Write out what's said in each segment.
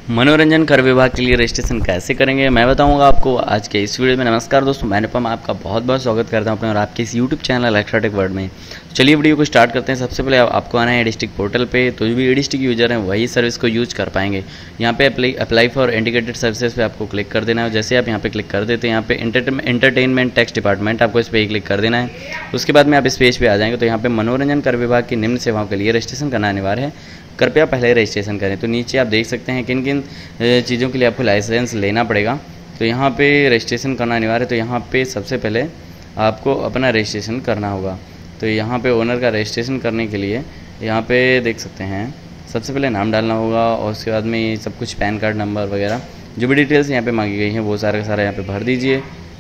मनोरंजन कर विभाग के लिए रजिस्ट्रेशन कैसे करेंगे मैं बताऊंगा आपको आज के इस वीडियो में। नमस्कार दोस्तों, मैं अनुपम आपका बहुत बहुत स्वागत करता हूं अपने और आपके इस YouTube channel extra tech world में। चलिए वीडियो को स्टार्ट करते हैं। सबसे पहले आपको आना है डिस्ट्रिक्ट पोर्टल पे। तो जो भी डिस्ट्रिक्ट यूजर हैं वही सर्विस को यूज कर पाएंगे। यहाँ पे अप्लाई फॉर इंडिकेटेड सर्विसेज पे आपको क्लिक कर देना है। जैसे आप यहाँ पे क्लिक कर देते हैं, यहाँ पे एंटरटेनमेंट टैक्स डिपार्टमेंट आपको इस पर ही क्लिक कर देना है। उसके बाद में आप इस पेज पे आ जाएंगे तो यहाँ पे मनोरंजन कर विभाग की निम्न सेवाओं के लिए रजिस्ट्रेशन करना अनिवार्य है, कृपया पहले रजिस्ट्रेशन करें। तो नीचे आप देख सकते हैं किन किन चीज़ों के लिए आपको लाइसेंस लेना पड़ेगा। तो यहाँ पे रजिस्ट्रेशन करना अनिवार्य है। तो यहाँ पे सबसे पहले आपको अपना रजिस्ट्रेशन करना होगा। तो यहाँ पे ओनर का रजिस्ट्रेशन करने के लिए यहाँ पे देख सकते हैं सबसे पहले नाम डालना होगा और उसके बाद में ये सब कुछ पैन कार्ड नंबर वगैरह जो भी डिटेल्स यहाँ पे मांगी गई हैं वो सारा का सारा यहाँ पे भर दीजिए।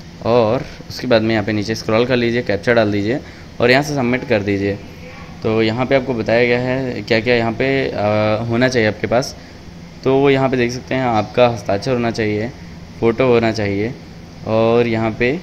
और उसके बाद में यहाँ पे नीचे स्क्रॉल कर लीजिए, कैप्चा डाल दीजिए और यहाँ से सबमिट कर दीजिए। तो यहाँ पे आपको बताया गया है क्या क्या यहाँ पे होना चाहिए आपके पास। तो वो यहाँ पे देख सकते हैं आपका हस्ताक्षर होना चाहिए, फ़ोटो होना चाहिए और यहाँ पे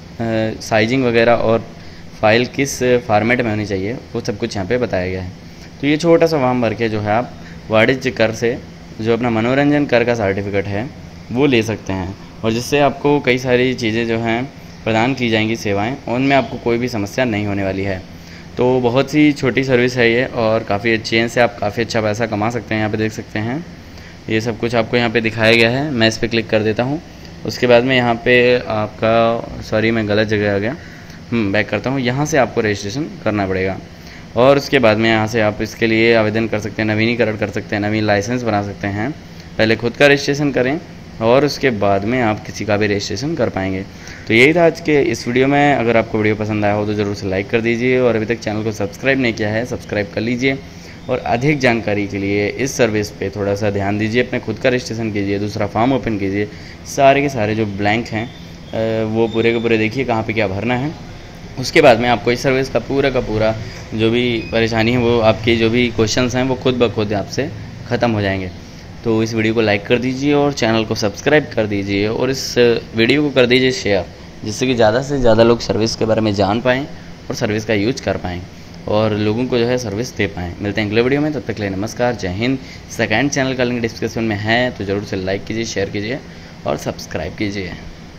साइजिंग वगैरह और फाइल किस फॉर्मेट में होनी चाहिए वो सब कुछ यहाँ पे बताया गया है। तो ये छोटा सा फॉर्म भर के जो है आप वाणिज्य कर से जो अपना मनोरंजन कर का सर्टिफिकेट है वो ले सकते हैं और जिससे आपको कई सारी चीज़ें जो हैं प्रदान की जाएंगी सेवाएँ, उनमें आपको कोई भी समस्या नहीं होने वाली है। तो बहुत ही छोटी सर्विस है ये और काफ़ी अच्छी है, इनसे आप काफ़ी अच्छा पैसा कमा सकते हैं। यहाँ पे देख सकते हैं ये सब कुछ आपको यहाँ पे दिखाया गया है। मैं इस पर क्लिक कर देता हूँ। उसके बाद में यहाँ पे आपका सॉरी मैं गलत जगह आ गया, बैक करता हूँ। यहाँ से आपको रजिस्ट्रेशन करना पड़ेगा और उसके बाद में यहाँ से आप इसके लिए आवेदन कर सकते हैं, नवीनीकरण कर सकते हैं, नवीन लाइसेंस बना सकते हैं। पहले खुद का रजिस्ट्रेशन करें और उसके बाद में आप किसी का भी रजिस्ट्रेशन कर पाएंगे। तो यही था आज के इस वीडियो में। अगर आपको वीडियो पसंद आया हो तो ज़रूर से लाइक कर दीजिए और अभी तक चैनल को सब्सक्राइब नहीं किया है सब्सक्राइब कर लीजिए। और अधिक जानकारी के लिए इस सर्विस पे थोड़ा सा ध्यान दीजिए, अपने खुद का रजिस्ट्रेशन कीजिए, दूसरा फॉर्म ओपन कीजिए, सारे के सारे जो ब्लैंक हैं वो पूरे के पूरे देखिए कहाँ पर क्या भरना है। उसके बाद में आपको इस सर्विस का पूरा जो भी परेशानी है वो आपके जो भी क्वेश्चंस हैं वो खुद ब खुद आपसे ख़त्म हो जाएंगे। तो इस वीडियो को लाइक कर दीजिए और चैनल को सब्सक्राइब कर दीजिए और इस वीडियो को कर दीजिए शेयर, जिससे कि ज़्यादा से ज़्यादा लोग सर्विस के बारे में जान पाएँ और सर्विस का यूज कर पाएँ और लोगों को जो है सर्विस दे पाएँ। मिलते हैं अगले वीडियो में, तब तक के लिए नमस्कार, जय हिंद। सेकंड चैनल का लिंक डिस्क्रिप्शन में है तो ज़रूर से लाइक कीजिए, शेयर कीजिए और सब्सक्राइब कीजिए।